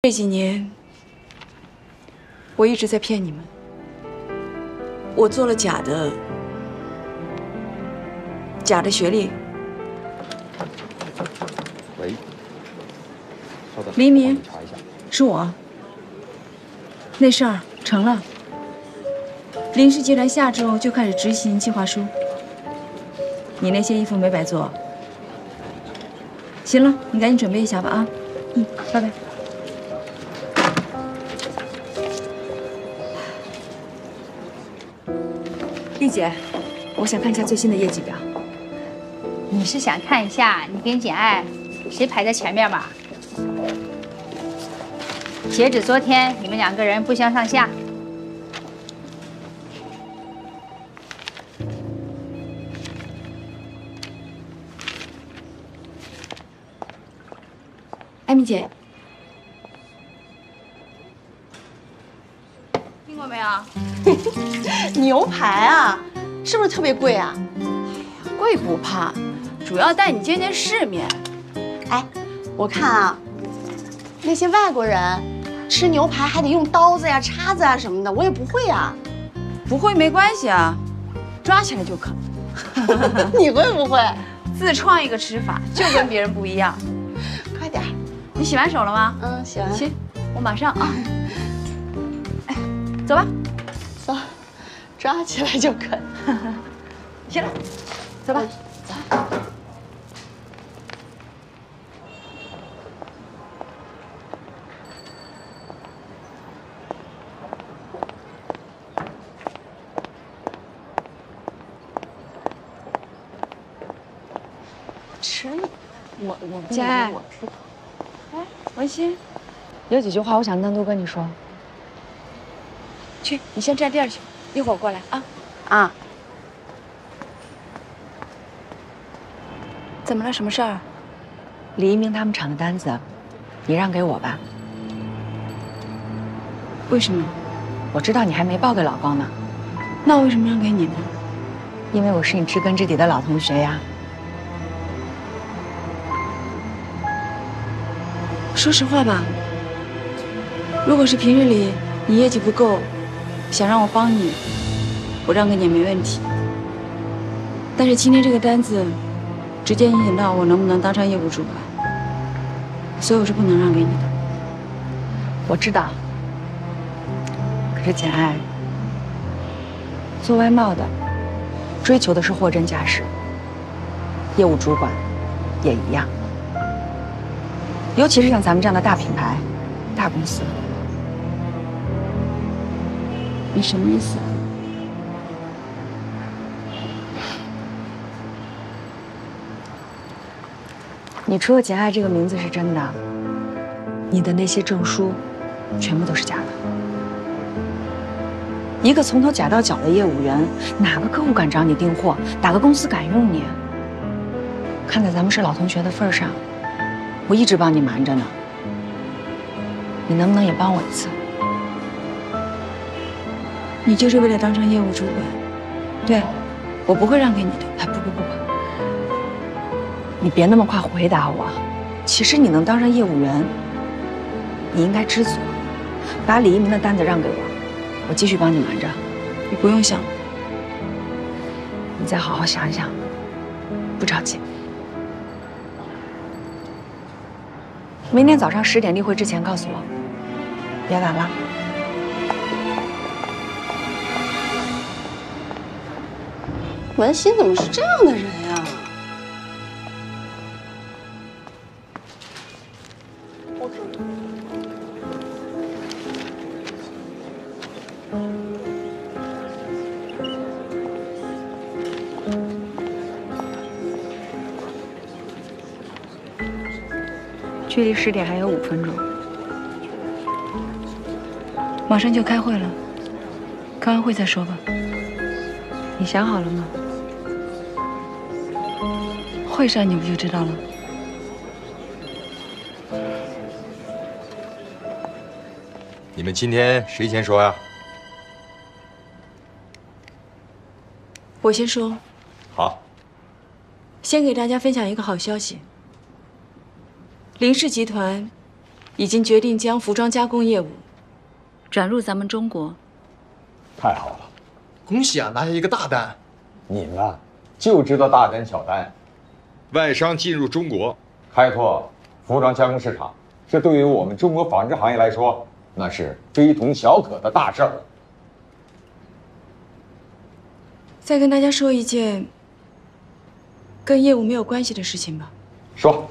这几年，我一直在骗你们。我做了假的学历。 喂，稍等， 黎明， 查一下。 是我。那事儿成了。林氏集团下周就开始执行计划书。你那些衣服没白做。行了，你赶紧准备一下吧啊。拜拜。 丽姐，我想看一下最新的业绩表。 你是想看一下你跟简爱谁排在前面吧？截止昨天，你们2个人不相上下。 艾米姐， 听过没有？ 牛排啊，是不是特别贵啊？ 贵不怕，主要带你见见世面。 哎，我看啊，那些外国人吃牛排还得用刀子呀、叉子啊什么的，我也不会呀。 不会没关系啊，抓起来就啃。 你会不会？ 自创一个吃法，就跟别人不一样。 快点。 你洗完手了吗？ 嗯，洗完。 行，我马上啊。哎，走吧。 走，抓起来就啃。 行了，走吧。 走。吃你，我简爱， 哎，文心， 有几句话我想单独跟你说。 去，你先占地儿去，一会儿我过来啊。 啊。 怎么了？什么事儿？ 李一鸣他们厂的单子，你让给我吧。 为什么？ 我知道你还没报给老高呢。 那我为什么让给你呢？ 因为我是你知根知底的老同学呀。 说实话吧，如果是平日里你业绩不够，想让我帮你，我让给你也没问题。但是今天这个单子，直接影响到我能不能当上业务主管，所以我是不能让给你的。 我知道，可是简爱，做外贸的，追求的是货真价实，业务主管也一样。尤其是像咱们这样的大品牌、大公司， 你什么意思？ 你除了简爱这个名字是真的，你的那些证书，全部都是假的。一个从头假到脚的业务员，哪个客户敢找你订货？哪个公司敢用你？看在咱们是老同学的份上，我一直帮你瞒着呢。你能不能也帮我一次？ 你就是为了当上业务主管？对，我不会让给你的。 哎，不，你别那么快回答我。其实你能当上业务员，你应该知足，把李一鸣的单子让给我，我继续帮你瞒着。 你不用想， 你再好好想想，不着急。明天早上10点例会之前告诉我，别晚了。 文心怎么是这样的人呀？我看。 距离10点还有5分钟， 马上就开会了，开完会再说吧。 你想好了吗？ 会上你不就知道了？ 你们今天谁先说呀？ 我先说。 好。 先给大家分享一个好消息。林氏集团已经决定将服装加工业务转入咱们中国。 太好了， 恭喜啊，拿下一个大单！ 你呢，就知道大单小单。 外商进入中国， 开拓服装加工市场，这对于我们中国纺织行业来说，那是非同小可的大事儿。 再跟大家说一件跟业务没有关系的事情吧。 说。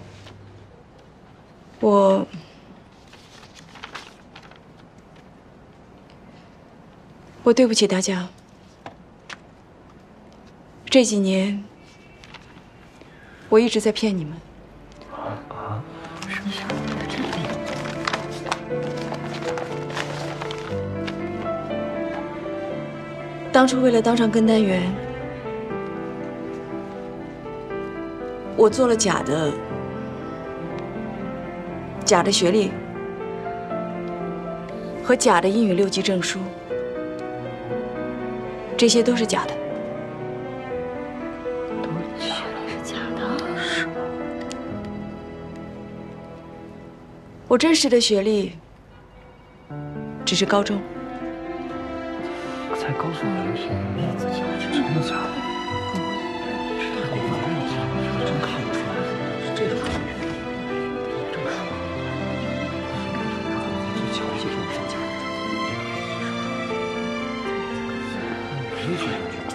我对不起大家。这几年，我一直在骗你们。当初为了当上跟单员，我做了假的学历和假的英语6级证书，这些都是假的。 是假的？是。 我真实的学历只是高中。 才告诉我这真的假的？真看不出来，是这种感觉。这么说，最瞧不起这种造假的。没学上去。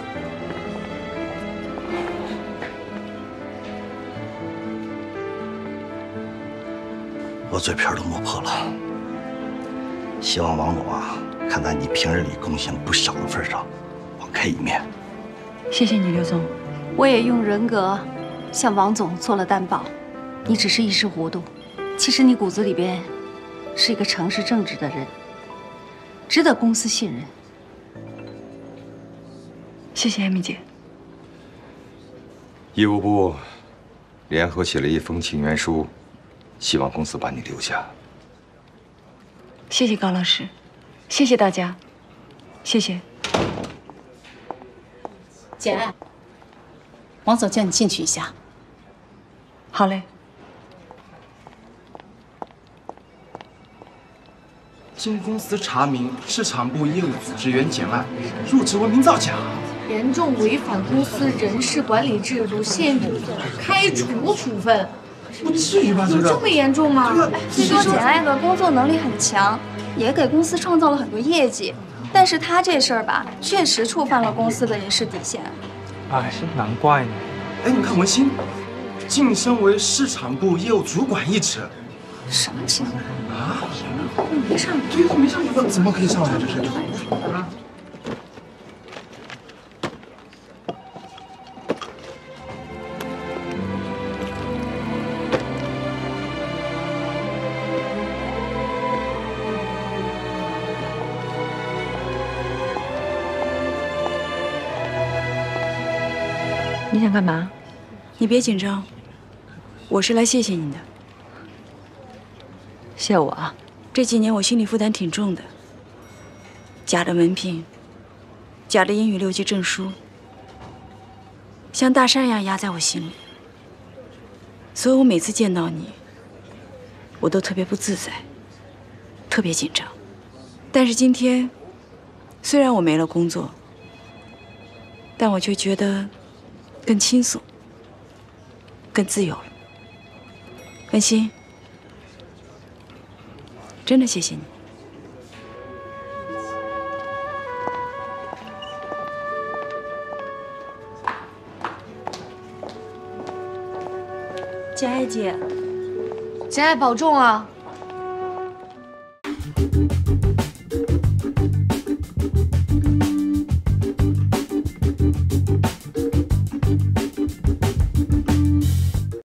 我嘴皮都磨破了，希望王总啊，看在你平日里贡献不小的份上，网开一面。 谢谢你，刘总。 我也用人格向王总做了担保，你只是一时糊涂，其实你骨子里边是一个诚实正直的人，值得公司信任。 谢谢艾米姐。 业务部联合写了一封请愿书，希望公司把你留下。 谢谢高老师，谢谢大家，谢谢。 简爱，王总叫你进去一下。 好嘞。 经公司查明，市场部业务组职员简爱入职文明造假， 严重违反公司人事管理制度，现予开除处分。 不至于吧？ 有这么严重吗？ 据说简爱的工作能力很强，也给公司创造了很多业绩，但是她这事儿吧，确实触犯了公司的人事底线。 哎，难怪呢。 哎，你看文心晋升为市场部业务主管一职， 什么情况啊？ 没上来， 对，没上来，怎么可以上来？这是啊。 你想干嘛？ 你别紧张，我是来谢谢你的。 谢我啊？ 这几年我心理负担挺重的，假的文凭，假的英语6级证书，像大山一样压在我心里。所以我每次见到你，我都特别不自在，特别紧张。但是今天，虽然我没了工作，但我却觉得更轻松，更自由了。文心，真的谢谢你。 简爱姐，简爱保重啊！